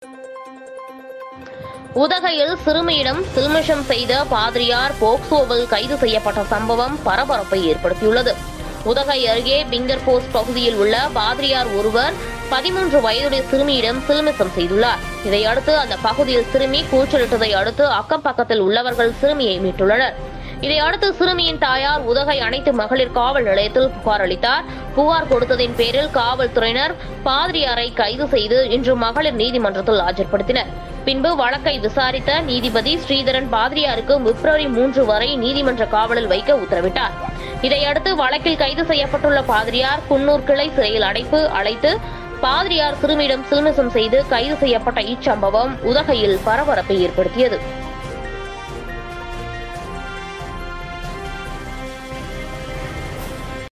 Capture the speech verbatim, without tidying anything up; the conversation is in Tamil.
உதகையில் சிறுமியிடம் சில்மிஷம் செய்த பாதிரியார் போக்சோவில் கைது செய்யப்பட்ட சம்பவம் பரபரப்பை ஏற்படுத்தியுள்ளது. உதகை அருகே பிங்கர் போஸ்ட் பகுதியில் உள்ள பாதிரியார் ஒருவர் பதிமூன்று வயதுடைய சிறுமியிடம் சில்மிஷம் செய்துள்ளார். இதையடுத்து அந்த பகுதியில் சிறுமி கூச்சலிட்டதை அடுத்து அக்கம் பக்கத்தில் உள்ளவர்கள் சிறுமியை மீட்டுள்ளனர். இதையடுத்து சிறுமியின் தாயார் உதகை அனைத்து மகளிர் காவல் நிலையத்தில் புகார் அளித்தார். புகார் கொடுத்ததின் பேரில் காவல்துறையினர் பாதிரியாரை கைது செய்து இன்று மகளிர் நீதிமன்றத்தில் ஆஜர்படுத்தினர். பின்பு வழக்கை விசாரித்த நீதிபதி ஸ்ரீதரன் பாதிரியாருக்கு பிப்ரவரி மூன்று வரை நீதிமன்ற காவலில் வைக்க உத்தரவிட்டார். இதையடுத்து வழக்கில் கைது செய்யப்பட்டுள்ள பாதிரியார் குன்னூர் கிளை சிறையில் அடைப்பு அழைத்து பாதிரியார் சிறுமியிடம் சில்மிஷம் செய்து கைது செய்யப்பட்ட இச்சம்பவம் உதகையில் பரபரப்பை ஏற்படுத்தியது.